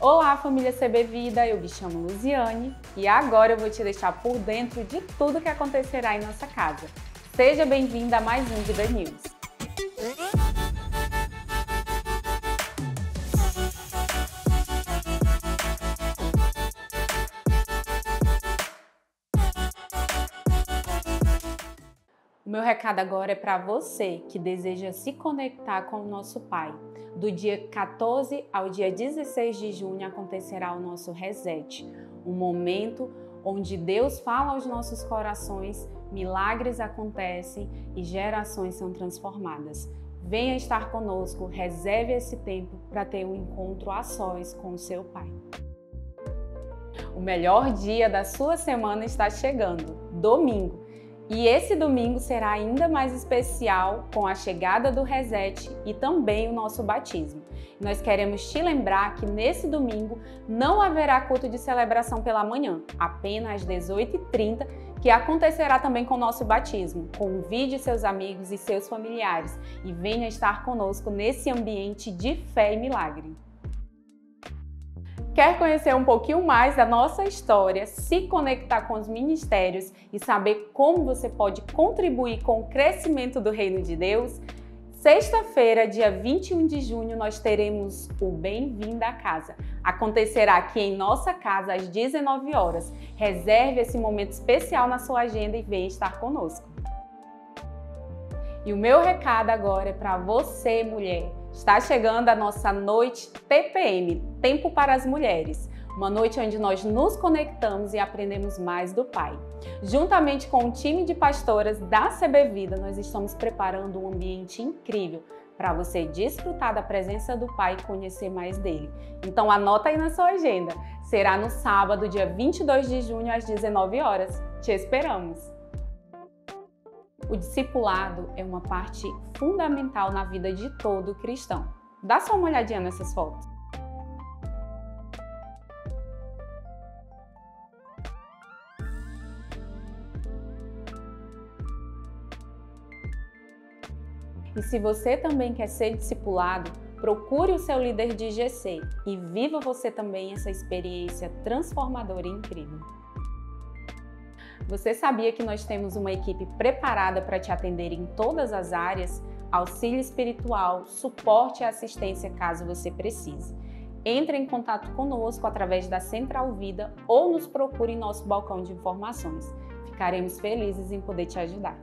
Olá, família CB Vida, eu me chamo Luziane e agora eu vou te deixar por dentro de tudo que acontecerá em nossa casa. Seja bem-vinda a mais um Vida News. O meu recado agora é para você que deseja se conectar com o nosso Pai. Do dia 14 ao dia 16 de junho acontecerá o nosso Reset, um momento onde Deus fala aos nossos corações, milagres acontecem e gerações são transformadas. Venha estar conosco, reserve esse tempo para ter um encontro a sós com o seu Pai. O melhor dia da sua semana está chegando, domingo. E esse domingo será ainda mais especial com a chegada do Reset e também o nosso batismo. Nós queremos te lembrar que nesse domingo não haverá culto de celebração pela manhã, apenas às 18h30, que acontecerá também com o nosso batismo. Convide seus amigos e seus familiares e venha estar conosco nesse ambiente de fé e milagre. Quer conhecer um pouquinho mais da nossa história, se conectar com os ministérios e saber como você pode contribuir com o crescimento do Reino de Deus? Sexta-feira, dia 21 de junho, nós teremos o Bem-vindo à Casa. Acontecerá aqui em nossa casa às 19 horas. Reserve esse momento especial na sua agenda e venha estar conosco. E o meu recado agora é para você, mulher. Está chegando a nossa noite TPM, Tempo para as Mulheres. Uma noite onde nós nos conectamos e aprendemos mais do Pai. Juntamente com o time de pastoras da CB Vida, nós estamos preparando um ambiente incrível para você desfrutar da presença do Pai e conhecer mais dele. Então anota aí na sua agenda. Será no sábado, dia 22 de junho, às 19 horas. Te esperamos! O discipulado é uma parte fundamental na vida de todo cristão. Dá só uma olhadinha nessas fotos. E se você também quer ser discipulado, procure o seu líder de GC e viva você também essa experiência transformadora e incrível. Você sabia que nós temos uma equipe preparada para te atender em todas as áreas? Auxílio espiritual, suporte e assistência caso você precise. Entre em contato conosco através da Central Vida ou nos procure em nosso balcão de informações. Ficaremos felizes em poder te ajudar.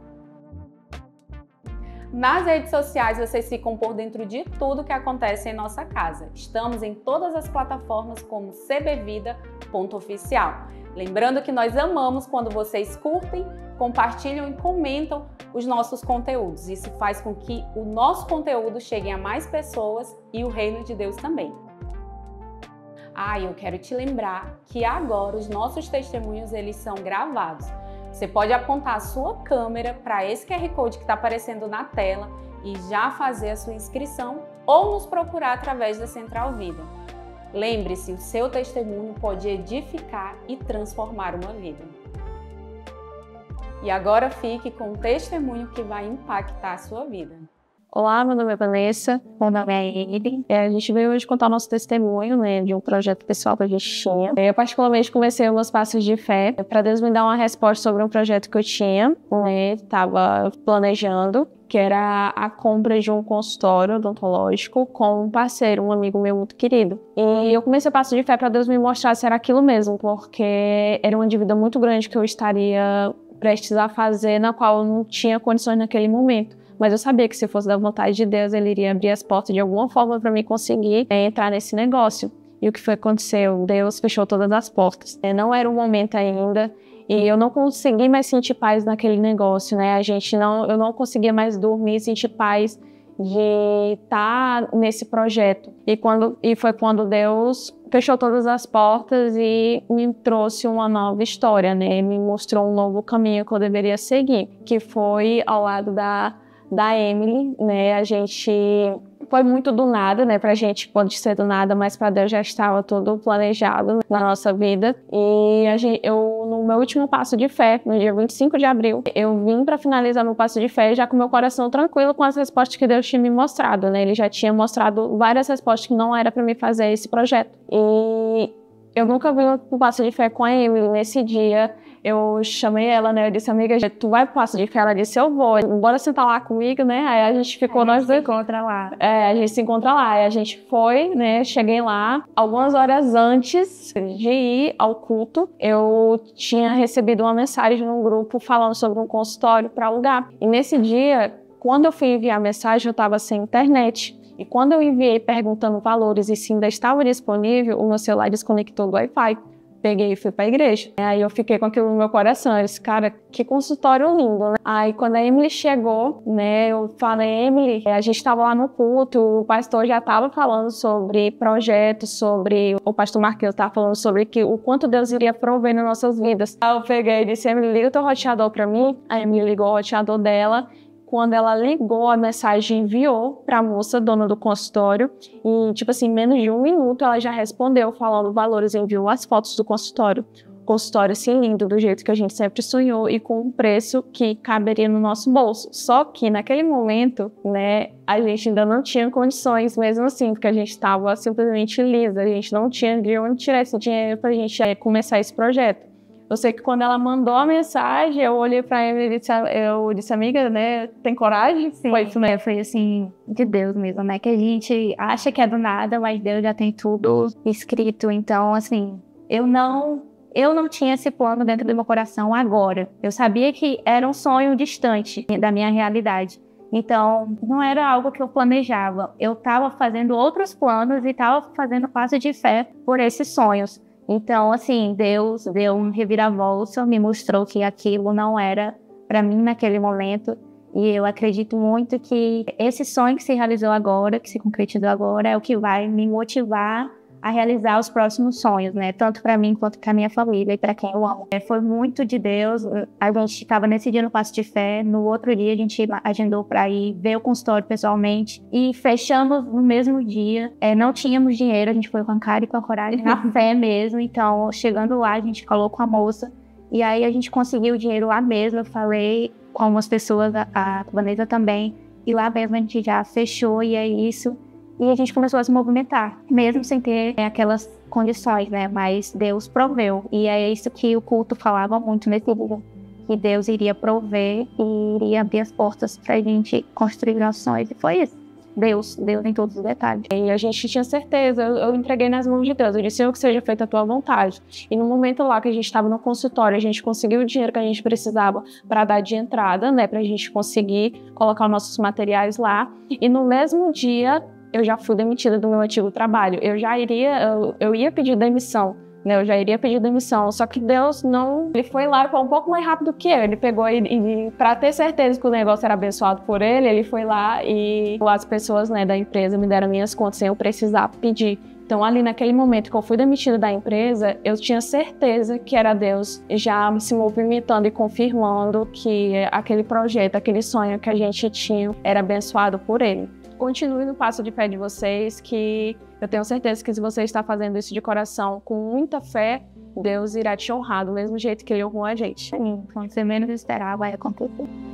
Nas redes sociais vocês ficam por dentro de tudo que acontece em nossa casa. Estamos em todas as plataformas como cbvida.oficial. Lembrando que nós amamos quando vocês curtem, compartilham e comentam os nossos conteúdos. Isso faz com que o nosso conteúdo chegue a mais pessoas e o Reino de Deus também. Eu quero te lembrar que agora os nossos testemunhos eles são gravados. Você pode apontar a sua câmera para esse QR Code que está aparecendo na tela e já fazer a sua inscrição ou nos procurar através da Central Vida. Lembre-se, o seu testemunho pode edificar e transformar uma vida. E agora fique com um testemunho que vai impactar a sua vida. Olá, meu nome é Vanessa, meu nome é Emily. A gente veio hoje contar o nosso testemunho, de um projeto pessoal que a gente tinha. Eu particularmente comecei meus passos de fé para Deus me dar uma resposta sobre um projeto que eu tinha, estava planejando, que era a compra de um consultório odontológico com um parceiro, um amigo meu muito querido. E eu comecei o passo de fé para Deus me mostrar se era aquilo mesmo, porque era uma dívida muito grande que eu estaria prestes a fazer, na qual eu não tinha condições naquele momento. Mas eu sabia que se fosse da vontade de Deus, Ele iria abrir as portas de alguma forma para mim conseguir entrar nesse negócio. E o que foi que aconteceu? Deus fechou todas as portas. Não era o momento ainda. E eu não consegui mais sentir paz naquele negócio, eu não conseguia mais dormir e sentir paz de estar nesse projeto. E foi quando Deus fechou todas as portas e me trouxe uma nova história, Me mostrou um novo caminho que eu deveria seguir, que foi ao lado da Emily, A gente foi muito do nada, pra gente pode ser do nada, mas para Deus já estava tudo planejado na nossa vida. E eu, no meu último passo de fé, no dia 25 de abril. Eu vim para finalizar meu passo de fé já com meu coração tranquilo com as respostas que Deus tinha me mostrado, né? Ele já tinha mostrado várias respostas que não era para mim fazer esse projeto. E eu nunca vi um passo de fé com a Emily. Nesse dia, eu chamei ela, né? Eu disse, amiga, tu vai pro passo de fé? Ela disse, eu vou. Bora sentar lá comigo, né? Aí a gente ficou, nós dois. Se encontra lá. A gente se encontra lá. Aí a gente foi, né? Cheguei lá. Algumas horas antes de ir ao culto, eu tinha recebido uma mensagem num grupo falando sobre um consultório para alugar. E nesse dia, quando eu fui enviar a mensagem, eu estava sem internet. E quando eu enviei perguntando valores e se ainda estava disponível, o meu celular desconectou do Wi-Fi. Peguei e fui para a igreja. Aí eu fiquei com aquilo no meu coração. Eu disse, cara, que consultório lindo, né? Aí quando a Emily chegou, né, eu falei, Emily, a gente estava lá no culto, o pastor já estava falando sobre projetos, o pastor Marquinhos estava falando sobre o quanto Deus iria prover nas nossas vidas. Aí eu peguei e disse, Emily, liga o teu roteador para mim. A Emily ligou o roteador dela. Quando ela ligou, a mensagem enviou para a moça, dona do consultório, e, tipo assim, em menos de 1 minuto ela já respondeu falando valores, enviou as fotos do consultório. Consultório, assim, lindo, do jeito que a gente sempre sonhou e com um preço que caberia no nosso bolso. Só que, naquele momento, né, a gente ainda não tinha condições, mesmo assim, porque a gente estava simplesmente lisa, a gente não tinha de onde tirar esse dinheiro para a gente começar esse projeto. Eu sei que quando ela mandou a mensagem, eu olhei pra Emily e eu disse, amiga, né, tem coragem? Sim, foi isso, né? Foi assim, de Deus mesmo, né? Que a gente acha que é do nada, mas Deus já tem tudo escrito. Então, assim, eu não tinha esse plano dentro do meu coração agora. Eu sabia que era um sonho distante da minha realidade. Então, não era algo que eu planejava. Eu estava fazendo outros planos e estava fazendo passo de fé por esses sonhos. Então, assim, Deus deu um reviravolta, me mostrou que aquilo não era para mim naquele momento. E eu acredito muito que esse sonho que se realizou agora, que se concretizou agora, é o que vai me motivar a realizar os próximos sonhos, né? Tanto para mim quanto para minha família e para quem eu amo. Foi muito de Deus. A gente estava nesse dia no passo de fé. No outro dia a gente agendou para ir ver o consultório pessoalmente e fechamos no mesmo dia. Não tínhamos dinheiro, a gente foi com a cara e com a coragem, na fé mesmo. Então, chegando lá, a gente falou com a moça e aí a gente conseguiu o dinheiro lá mesmo. Eu falei com algumas pessoas, a Vanessa também, e lá mesmo a gente já fechou e é isso. E a gente começou a se movimentar, mesmo sem ter aquelas condições, né? Mas Deus proveu. E é isso que o culto falava muito nesse dia. Que Deus iria prover e iria abrir as portas pra gente construir nossos sonhos. E foi isso. Deus em todos os detalhes. E a gente tinha certeza, eu entreguei nas mãos de Deus. Eu disse, Senhor, que seja feita a tua vontade. E no momento lá que a gente estava no consultório, a gente conseguiu o dinheiro que a gente precisava para dar de entrada, né? Pra gente conseguir colocar os nossos materiais lá. E no mesmo dia, eu já fui demitida do meu antigo trabalho. Eu ia pedir demissão, né? Eu já iria pedir demissão. Só que Deus não... Ele foi lá e foi um pouco mais rápido que eu. Ele pegou e para ter certeza que o negócio era abençoado por ele foi lá e as pessoas, né, da empresa me deram minhas contas sem eu precisar pedir. Então, ali naquele momento que eu fui demitida da empresa, eu tinha certeza que era Deus já se movimentando e confirmando que aquele projeto, aquele sonho que a gente tinha era abençoado por Ele. Continue no passo de fé de vocês, que eu tenho certeza que se você está fazendo isso de coração, com muita fé, Deus irá te honrar do mesmo jeito que Ele honrou a gente. Sim, quando você menos esperar, vai acontecer.